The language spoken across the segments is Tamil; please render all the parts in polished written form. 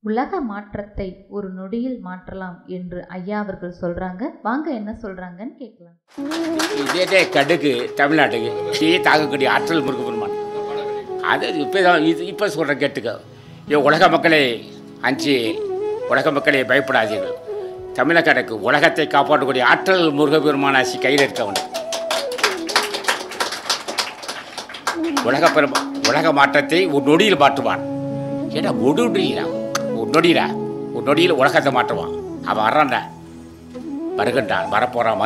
உலக மாற்றத்தை ஒரு நொடியில் மாற்றலாம் என்று ஐயா அவர்கள் சொல்றாங்க. வாங்க என்ன சொல்றாங்கன்னு கேட்கலாம். இதே கடுகு தமிழ்நாட்டுக்கு டீ தாக்கக்கூடிய ஆற்றல் முருகப்பெருமான். அது இப்போ சொல்கிற கேட்டுக்க. உலக மக்களே அஞ்சு, உலக மக்களே பயப்படாதீர்கள். தமிழகத்துக்கு உலகத்தை காப்பாற்றக்கூடிய ஆற்றல் முருகப்பெருமான் ஆசி கையில் இருக்கவன். உலக மாற்றத்தை ஒரு நொடியில் மாற்றுவான். ஏன்னா ஒரு நொடியில் உலகத்தை மாற்றுவான். அவன் வர்றான்டா, வருகின்றான், வரப்போகிறான்,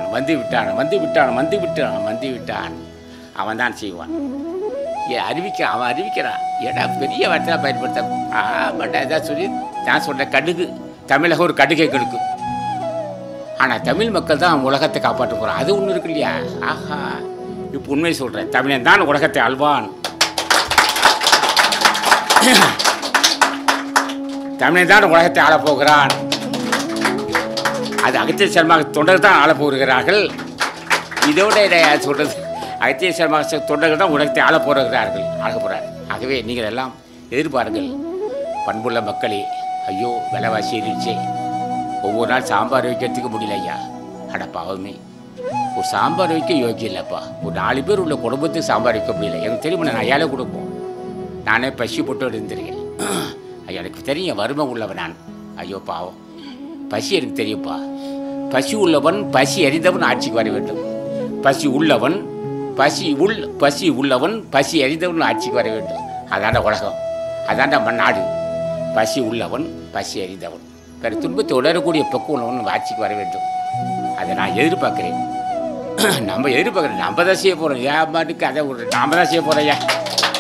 வந்து விட்டான். அவன் தான் செய்வான். அவன் அறிவிக்கிறான். ஏடா பெரிய வார்த்தை பயன்படுத்த பட் அதான் சொல்லி நான் சொல்கிறேன். கடுகு தமிழகம் ஒரு கடுகை கெடுக்கும். ஆனால் தமிழ் மக்கள் தான் உலகத்தை காப்பாற்ற போகிறான். அது ஒன்று இருக்கு இல்லையா? ஆஹா, இப்போ உண்மை சொல்கிறேன். தமிழன் தான் உலகத்தை ஆள்வான். தமிழன் தான் உலகத்தை ஆளப்போகிறான். அது அகத்திய சர்மா தொண்டர்கள் தான் ஆளப்போகிறார்கள். இதோட சொல்கிறது, அகத்திய சர்மா தொண்டர்கள் தான் உலகத்தை ஆள போகிறார்கள். ஆகவே நீங்கள் எல்லாம் எதிர்பாருங்கள். பண்புள்ள மக்களே, ஐயோ விலைவாசி ஏறிடுச்சே, ஒவ்வொரு நாள் சாம்பார் வைக்கிறதுக்கு முடியல ஐயா. அடப்பாவுமே, ஒரு சாம்பார் வைக்க யோக்கியம் இல்லைப்பா. ஒரு 4 பேர் உள்ள குடும்பத்துக்கு சாம்பார் வைக்க முடியல. எனக்கு தெரியும், நான் ஏழை குடும்பம். நானே பசி போட்டு இருந்திருக்கேன். ஐயா எனக்கு தெரியும், வறுமை உள்ளவன் நான். ஐயோ பாவம், பசி எனக்கு தெரியும்ப்பா. பசி உள்ளவன் பசி அறிந்தவன் ஆட்சிக்கு வர வேண்டும். பசி உள்ளவன் பசி அறிந்தவன் ஆட்சிக்கு வர வேண்டும். அதாண்ட உலகம், அதாண்ட மண்ணாடு. பசி உள்ளவன் பசி அறிந்தவன், வேறு துன்பத்தை உணரக்கூடிய பக்குவன் ஆட்சிக்கு வர வேண்டும். அதை நான் எதிர்பார்க்குறேன். நம்ம தான் செய்ய போகிறோம். ஏன் பாட்டுக்கு அதை நாம் தான் செய்ய போகிறோம் ஐயா.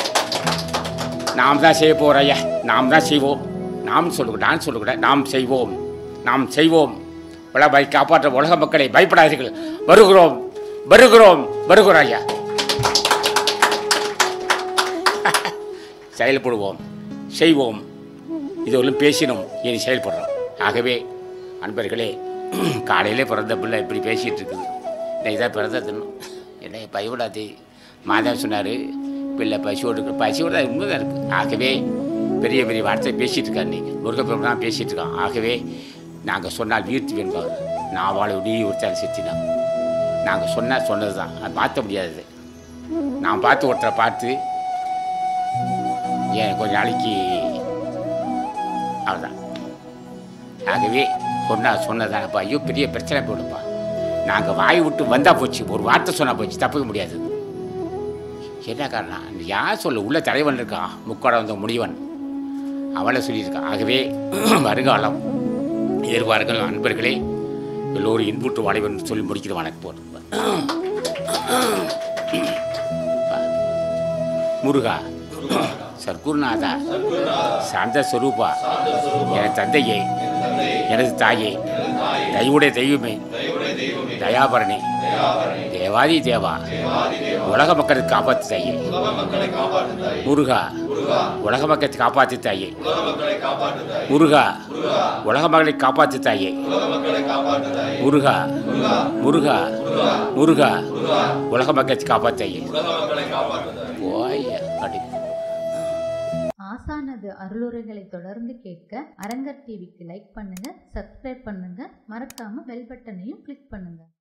நாம் தான் செய்வோம். நான் சொல்லக்கூடாது. நாம் செய்வோம். உலகை காப்பாற்ற உலக மக்களை பயப்படாதீர்கள். வருகிறோம் ஐயா. செயல்படுவோம், செய்வோம். இதுவரையும் பேசினோம், இனி செயல்படுறோம். ஆகவே அன்பர்களே, காலையிலே பிறந்த பிள்ளை இப்படி பேசிகிட்டு இருக்குது. இன்னைக்கு தான் பிறந்த தின்னும். என்ன பயப்படாது. மாதவன் சொன்னார், பிள்ளை பசியோடு தான் உண்மைதான் இருக்குது. ஆகவே பெரிய வார்த்தை பேசிகிட்டு இருக்காரு. நீங்கள் முருகப்பெருமான் தான் பேசிகிட்டு இருக்கான். ஆகவே நாங்கள் சொன்னால் வீழ்த்தி வேண்டாம். நான் வாழ நீ ஒருத்தால் செத்தினான். நாங்கள் சொன்னது தான், அது மாற்ற முடியாது. நான் பார்த்து ஒருத்தரை பார்த்து ஏன் கொஞ்ச நாளைக்கு அவ்வளோதான். ஆகவே சொன்னதானப்பா. ஐயோ பெரிய பிரச்சனை போடுப்பா. நாங்கள் வாய் விட்டு வந்தால் போச்சு, ஒரு வார்த்தை சொன்னால் போச்சு, தப்பிக்க முடியாது. என்ன காரணம்? யார் சொல்ல? உள்ள தலைவன் இருக்கான், முக்கோட வந்த முடிவன், அவளை சொல்லியிருக்கான். ஆகவே வருங்காலம் எதிர்பார்கள் அன்பர்களே, எல்லோரும் இன்புற்று வாழைவன் சொல்லி முடிக்கிறது. வணக்கம் போட்டு முருகா, சர்க்குருநாதா, சாந்த ஸ்வரூபா, எனது தந்தையே, எனது தாயே, தெய்வுடைய தெய்வமே, தயாபரணி, தேவாதி தேவா, உலக மக்களை காப்பாற்று தாயே. முருகா, உலக மக்களை காப்பாற்று தாயே. முருகா, உலக மக்களை காப்பாற்று தாயே. முருகா, உலக மக்களை காப்பாற்று தாயே. ஆசானது அருளுரைகளை தொடர்ந்து கேட்க அரங்கர் டிவிக்கு லைக் பண்ணுங்க, சப்ஸ்கிரைப் பண்ணுங்க, மறக்காம பெல் பட்டனையும் கிளிக் பண்ணுங்க.